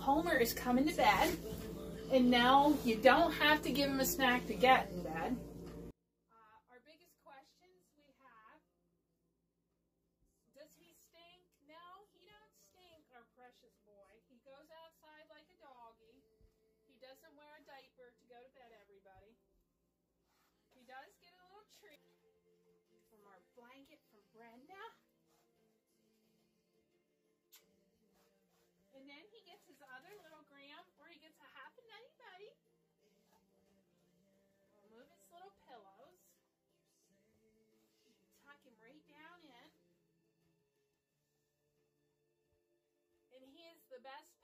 Homer is coming to bed, and now you don't have to give him a snack to get in bed. Our biggest questions we have: does he stink? No, he don't stink, our precious boy. He goes outside like a doggy. He doesn't wear a diaper to go to bed, everybody. He does get a little treat from our blanket from Brenda. And then he gets his other little gram, where he gets a half a nutty buddy. We'll move his little pillows. Tuck him right down in. And he is the best